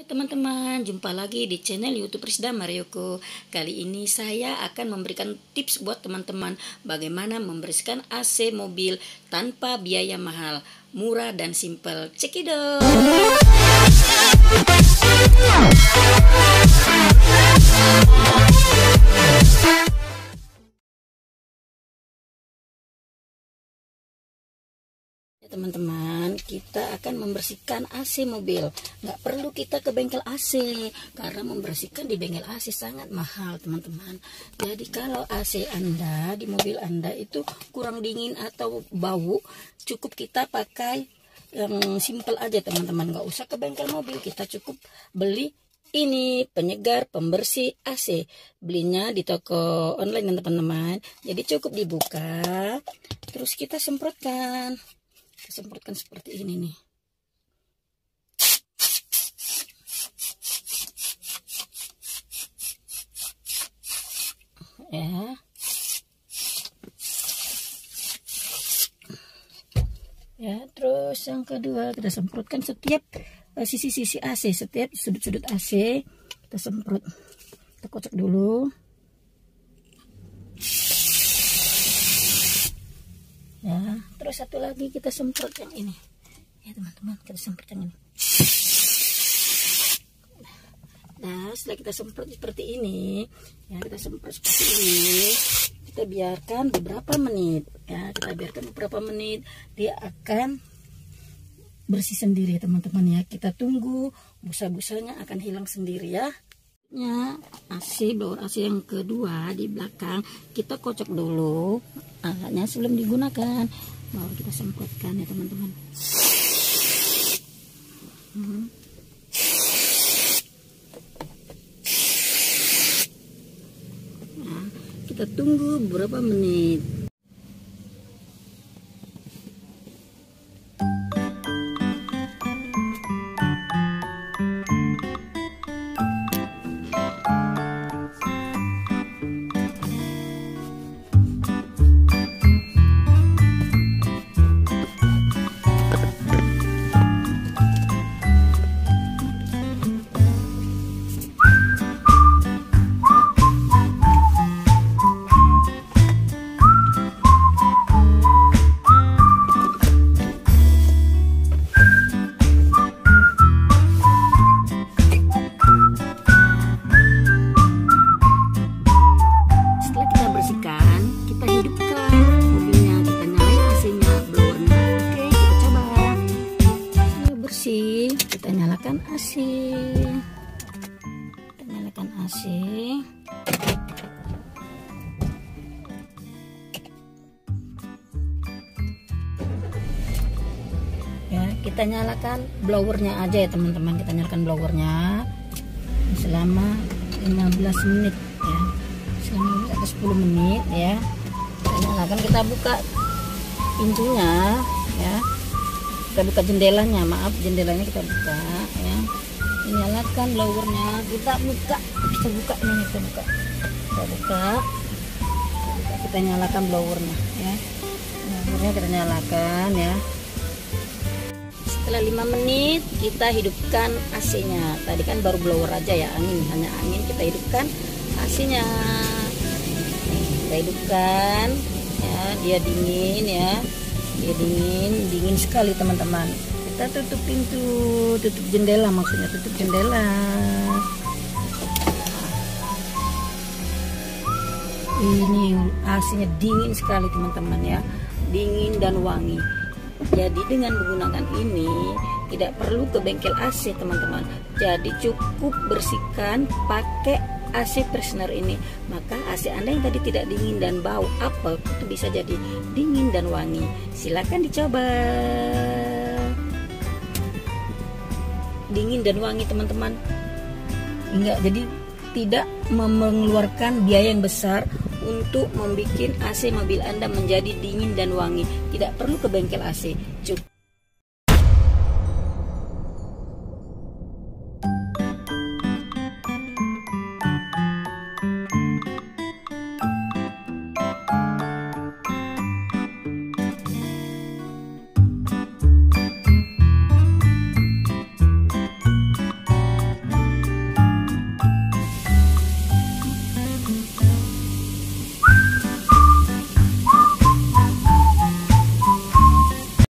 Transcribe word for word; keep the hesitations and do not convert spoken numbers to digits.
teman-teman, jumpa lagi di channel YouTube Rizda Marioko. Kali ini saya akan memberikan tips buat teman-teman bagaimana membersihkan A C mobil tanpa biaya mahal, murah dan simple. Cekidot. Teman-teman, kita akan membersihkan A C mobil. Nggak perlu kita ke bengkel A C, karena membersihkan di bengkel A C sangat mahal, teman-teman. Jadi kalau A C Anda di mobil Anda itu kurang dingin atau bau, cukup kita pakai yang simple aja, teman-teman. Nggak usah ke bengkel mobil, kita cukup beli ini penyegar pembersih A C. Belinya di toko online, teman-teman. Jadi cukup dibuka, terus kita semprotkan. Semprotkan seperti ini nih. Ya. Ya, terus yang kedua kita semprotkan setiap sisi-sisi A C, setiap sudut-sudut A C kita semprot. Kita kocok dulu. Ya, terus satu lagi kita semprot yang ini. Ya, teman-teman, kita semprot yang ini. Nah, setelah kita semprot seperti ini, ya kita semprot seperti ini, kita biarkan beberapa menit. Ya, kita biarkan beberapa menit, dia akan bersih sendiri, teman-teman ya. Kita tunggu busa-busanya akan hilang sendiri ya. Ya, A C, blower A C yang kedua di belakang kita kocok dulu alatnya sebelum digunakan, baru kita semprotkan ya, teman-teman. hmm. Nah, kita tunggu beberapa menit. Kita nyalakan A C, kita nyalakan A C. Ya, kita nyalakan blowernya aja ya, teman-teman. Kita nyalakan blowernya selama lima belas menit ya, selama atau sepuluh menit ya. Kita nyalakan, kita buka pintunya ya. Kita buka jendelanya, maaf jendelanya kita buka ya. Nyalakan blowernya, kita buka, kita buka ini, kita buka, kita buka, kita, kita nyalakan blowernya ya. Blowernya kita nyalakan ya. Setelah lima menit kita hidupkan A C-nya. Tadi kan baru blower aja ya, angin, hanya angin. Kita hidupkan A C-nya. Kita hidupkan ya, dia dingin ya. Dia dingin, dingin sekali, teman-teman. Kita tutup pintu, tutup jendela, maksudnya tutup jendela. Ini A C-nya dingin sekali, teman-teman ya, dingin dan wangi. Jadi dengan menggunakan ini tidak perlu ke bengkel A C, teman-teman. Jadi cukup bersihkan pakai A C freshener ini, maka A C Anda yang tadi tidak dingin dan bau apel itu bisa jadi dingin dan wangi. Silakan dicoba. Dingin dan wangi, teman-teman. Enggak, jadi tidak mengeluarkan biaya yang besar untuk membuat A C mobil Anda menjadi dingin dan wangi. Tidak perlu ke bengkel A C. Cukup